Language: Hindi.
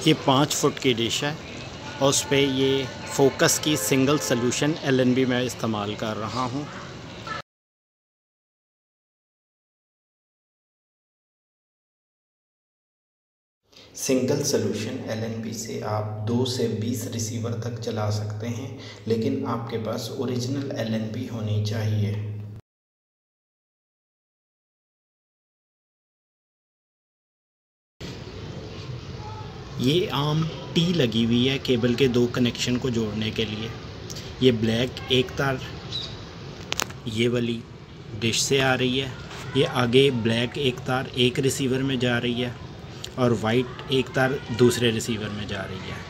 ये 5 फुट की डिश है और उस पर ये फोकस की सिंगल सोल्यूशन LNB मैं इस्तेमाल कर रहा हूँ। सिंगल सोल्यूशन LNB से आप 2 से 20 रिसीवर तक चला सकते हैं, लेकिन आपके पास ओरिजिनल LNB होनी चाहिए। ये आम टी लगी हुई है केबल के 2 कनेक्शन को जोड़ने के लिए। ये ब्लैक एक तार ये वाली डिश से आ रही है, ये आगे ब्लैक एक तार एक रिसीवर में जा रही है और वाइट एक तार दूसरे रिसीवर में जा रही है।